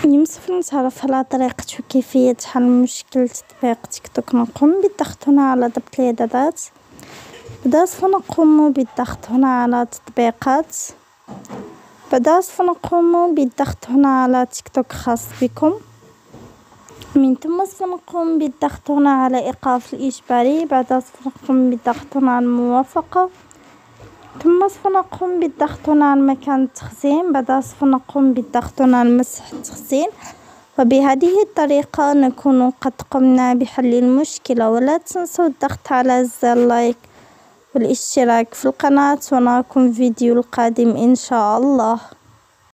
يمكن نتعرف على طريقة وكيفية حل مشكلة تطبيق تيك توك. نقوم بالضغط هنا على ضبط الإعدادات، بدأت نقوم بالضغط هنا على تطبيقات، بدأت نقوم بالضغط هنا على تيك توك خاص بكم، من ثم سنقوم بالضغط هنا على إيقاف الإجباري، بعد سنقوم بالضغط هنا على الموافقة، ثم سنقوم بالضغط هنا على مكان التخزين، بعد سنقوم بالضغط هنا على مسح التخزين. وبهذه الطريقة نكون قد قمنا بحل المشكلة. ولا تنسوا الضغط على زر لايك والاشتراك في القناة، ونراكم في الفيديو القادم إن شاء الله.